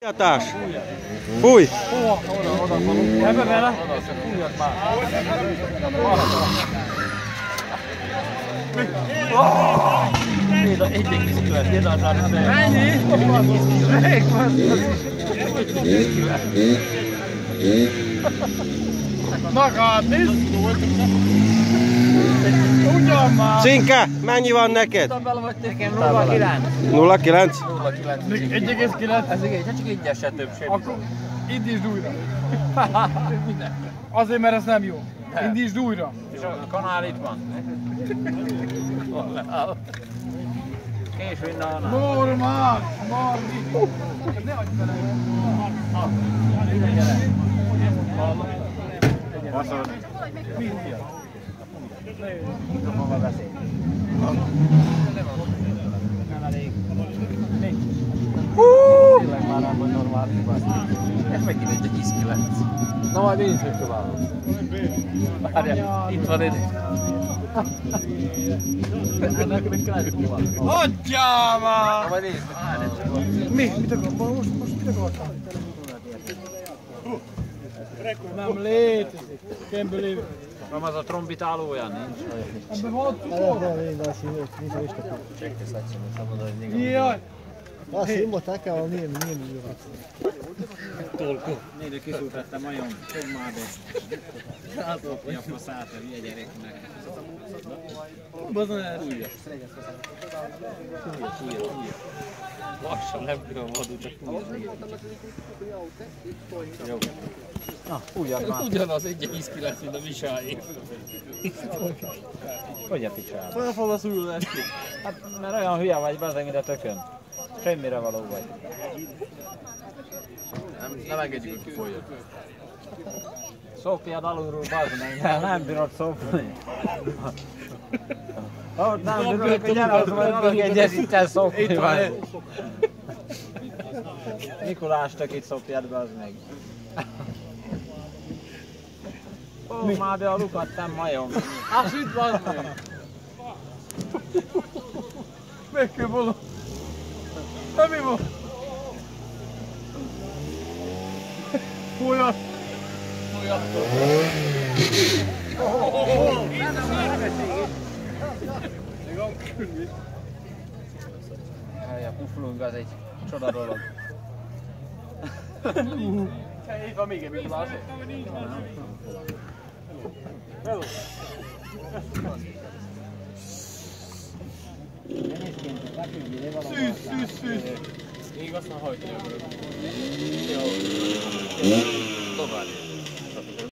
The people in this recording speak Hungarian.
Jatás! Fúj! Oda falunk. Ebbe vele? Oda, se fújjad már. Nézd, 1,9, nézd az ára. Ennyi? Magad, nézd! Ugyan már! Cinke, mennyi van neked? Nekem 0,9. 0,9? 1,9? Ez igen, csak egyeset több semmi. Akkor indítsd újra. Azért, mert ez nem jó. Indítsd újra. És a kanál itt van. Késő innen a kanál. Normál! Mardi! Ne adj bele! Baszod! Mit jön? Mikrofonba beszél. Nem elég. Még. Tényleg már nem vagy normális baszti. Ez megint egy 10-9. Na majd én is megpróbálom. Várjál, itt van egy. Ennek még kell próbálni. Hagyjál már! Na majd nézd. Mi? Mit akartam? Most mit akartam? Nem létezik. Can't believe it. Nem az a trombitálója, nincs. Ebben van cukor? Jaj! Ah, sì, bottacca nije Toliko. Nézd, kiszúrtettem nagyon tommába. Átolkodja a faszát a hülye gyereknek. Bazd el! Fújja. Fújja. Lassan, nem bírom vadul, csak fújja. Jó. Na, fújjad már. Ugyanaz 1,9, mint a Misáé. Hogy a picsál? Olyan fog a szúrulás ki? Hát, mert olyan hülye vagy, bazdmeg, mint a tökön. Semmire való vagy. Nem engedjük, hogy kifolyjon. Szopjad alulról, bazd meg, nem bírod szopni. Ott nem bírod, hogy gyere, az majd valaki egyesíten szopni vagy. Mikulástak itt szopjad, bazd meg. Ó, már be a lukat, nem majom. Azt itt, bazd meg. Meg kell volna. Na mi van? Fújjad! Fújjad! A puflung az egy csoda dolog. Itt van még egy Mikulás. Szűz! Még azt már hagyja. Jó. Tovább.